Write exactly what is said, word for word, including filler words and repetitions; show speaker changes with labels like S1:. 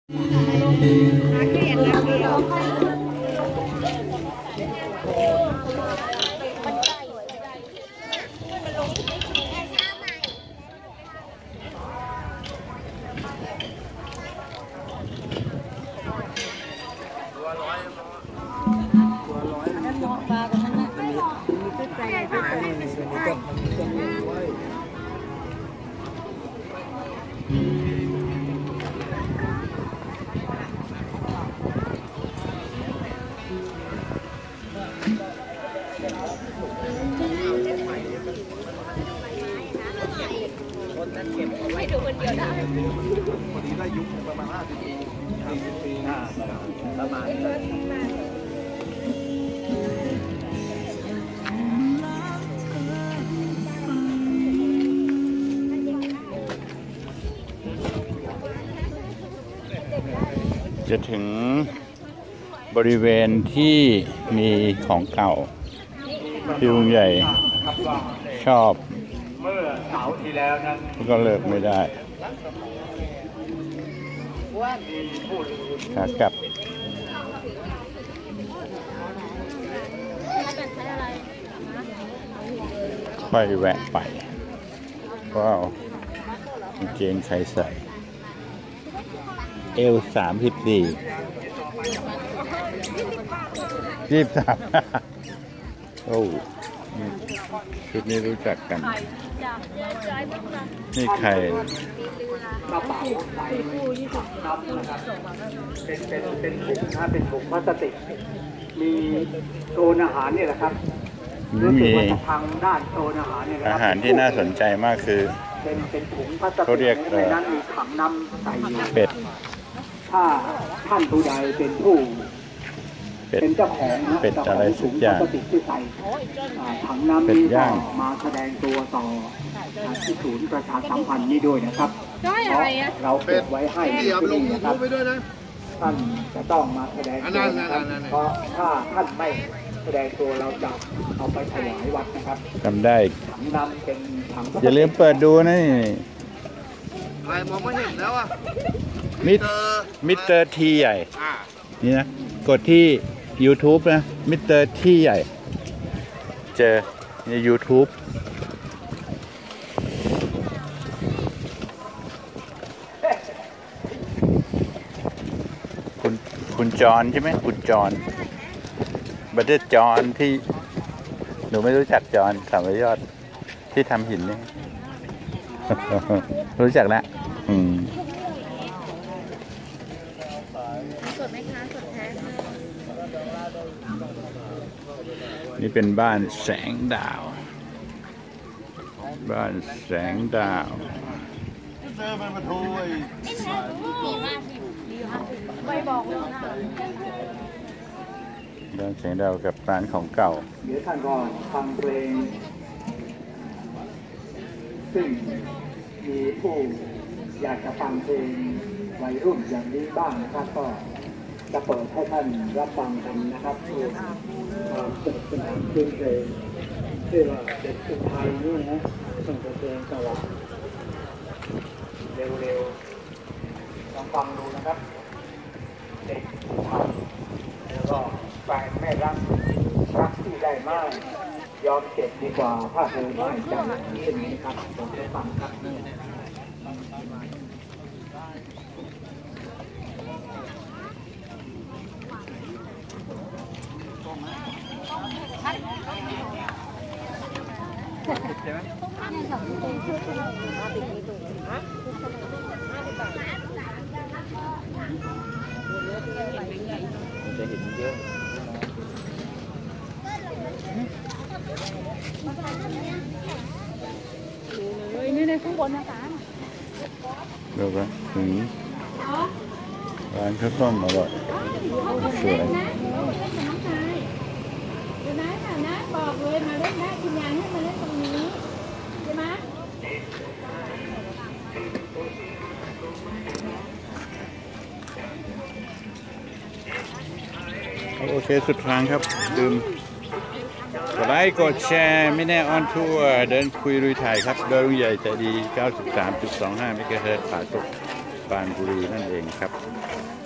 S1: ไม่ดูคนเดียวได้
S2: พอดีได้ยุคประมาณห้าสิบปีสี่สิบปีประมาณ
S3: จะถึงบริเวณที่มีของเก่าที่ลุงใหญ่ชอบ
S2: เมื่อเสาร์ที่แล้วนั้น
S3: ก็เลิกไม่ได้ขากลับค่อยแวะไปก็กางเกงใส่ใส่เอลสามสิบสี่ยี่สิบสามโอ้ชุดนี้รู้จักกันนี่ใคร
S2: กระเป๋าใบนับนะครับเป็นเป็นเป็นถุงนะเป็นถุงพลาสติกมีโซนอาหารนี่แหละครับรู้สึกว่าทางด้านโซนอาหารเนี่ย
S3: อาหารที่น่าสนใจมากคือ
S2: เป็นเป็นถุงพลาสติกเขาเรียกในนั้นมีถังน้ำใส่
S3: เป็ด
S2: ถ้าท่านผู้ใดเป็นผู้เป็นเจ้าของนะ
S3: เป็ดอะไรสักอย่าง
S2: ที่ใส่ถังน้ำนี้มาแสดงตัวต่อที่ศูนย์ประชาสัมพันธ์นี้ด้วยนะครับเราเก็บไว้ให้ที่นี่นะครับท่านจะต้องมาแสดงตัวนะครับเพราะถ้าท่านไม่แสดงตัวเราจะเอาไปถวายวัดนะครับ
S3: จำได้
S2: ถังน้ำเป็นถัง
S3: อย่าลืมเปิดดูนะ
S2: อะไรมองไม่เห็นแล้วอ่ะ
S3: มิสมิสเตอร์ทีใหญ่นี่นะกดที่ YouTube นะมิสเตอร์ทีใหญ่เจอใน YouTube คุณคุณจอนใช่ไหมคุณจอนบัตเตอร์จอนที่หนูไม่รู้จักจอนสามยอดที่ทำหินนี่ รู้จักแล้วอืม
S1: สดไหมคะสดแท้
S3: นี่เป็นบ้านแสงดาวบ้านแสงดาว
S2: เจอมันมาโทรไอ้
S1: ไม่บอกเลยนะ
S3: บ้านแสงดาวกับร้านของเก่า
S2: เดี๋ยวท่านก็ฟังเพลงซึ่งมีผู้อยากจะฟังเพลงวัยรุ่นอย่างนี้บ้างนะครับก็จะเปิดให้ท่านรับฟังกันนะครับคือความสนุกสนานเพลงเพลงที่ว่าเด็กคนไทยนี่นะส่งเพลงจังหวะเร็วๆลองฟังดูนะครับเด็กไทยแล้วก็แฟนแม่รักรักที่ได้มากยอมเจ็บดีกว่าถ้าเธอไม่ใจเช่นนี้ครับลองไปฟังครับใช่ไหมจะเห็นเยอะ
S1: เลยนี่ในข้างบนนะคะ
S3: เดี๋ยวกันถึงร้านข้าวต้มอร่อยสวย
S1: บอกเลยมาเล่นได้คุณยายให้มาเล่นตรงนี้ใช่ไหม
S3: โอเคสุดทางครับลืมกดไลค์กดแชร์ไม่แน่ออนทัวร์เดินคุยลุยถ่ายครับโดยลุงใหญ่ใจดี เก้าสิบสามจุดสองห้า เมกะเฮิรตซ์ ป่าตกปรานบุรีนั่นเองครับ